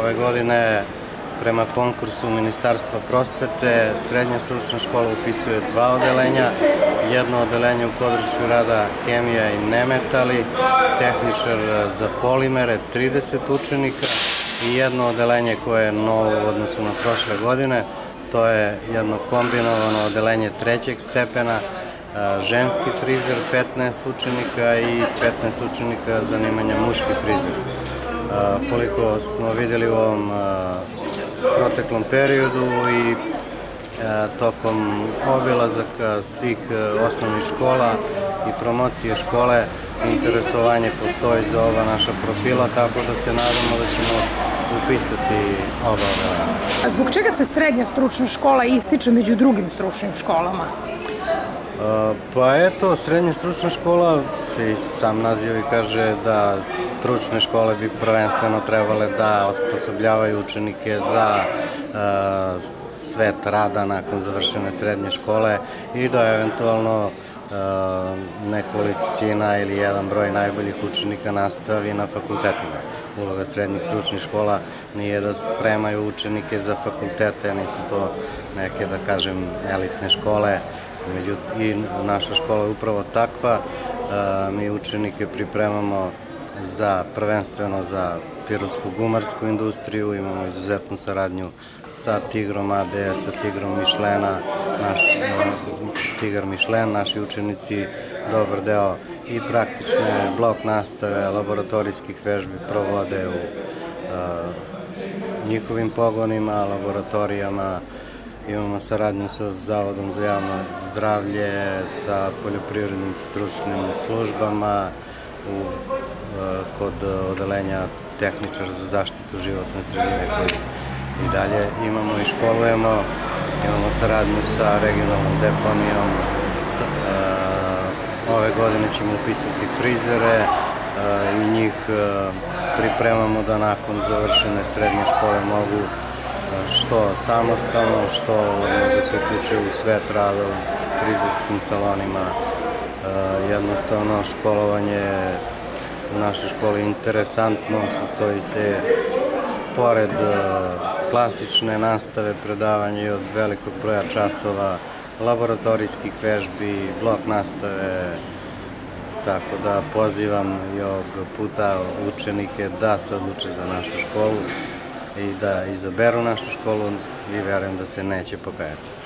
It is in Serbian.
Ove godine prema konkursu Ministarstva prosvete srednja stručna škola upisuje 2 odelenja, jedno odelenje u području rada hemija i nemetali, tehničar za polimere 30 učenika i jedno odelenje koje je novo u odnosu na prošle godine, to je jedno kombinovano odelenje 3. stepena, ženski frizer 15 učenika i 15 učenika zanimanja muški frizer. Koliko smo vidjeli u ovom proteklom periodu i tokom obilazaka svih osnovnih škola i promocije škole, interesovanje postoji za ova naša profila, tako da se nadamo da ćemo upisati oba odeljenja. A zbog čega se srednja stručna škola ističe među drugim stručnim školama? Pa eto, srednja stručna škola, i sam naziv kaže da stručne škole bi prvenstveno trebale da osposobljavaju učenike za svet rada nakon završene srednje škole i da eventualno nekolicina ili jedan broj najboljih učenika nastavi na fakultetima. Uloga srednjih stručnih škola nije da spremaju učenike za fakultete, nisu to neke, da kažem, elitne škole, i naša škola je upravo takva. Mi učenike pripremamo prvenstveno za pirotsku gumarsku industriju, imamo izuzetnu saradnju sa Tigrom AD, sa Tigrom Mišlena, Tigar Mišlen, naši učenici dobar deo i praktične blok nastave, laboratorijskih vežbi provode u njihovim pogonima, laboratorijama. Imamo saradnju sa Zavodom za javno zdravlje, sa poljoprivrednim stručnim službama, kod odelenja tehničar za zaštitu životne sredine koji i dalje imamo i školujemo. Imamo saradnju sa regionalnom deponijom. Ove godine ćemo upisati frizere i njih pripremamo da nakon završene srednje škole mogu što samostalno, što da se uključuju u svet rada u frizerskim salonima. Jednostavno, školovanje u našoj školi interesantno, sastoji se pored klasične nastave, predavanja i od velikog broja časova, laboratorijskih vežbi, blok nastave, tako da pozivam i ovog puta učenike da se odluče za našu školu i da izaberu našu školu i verujem da se neće pokajati.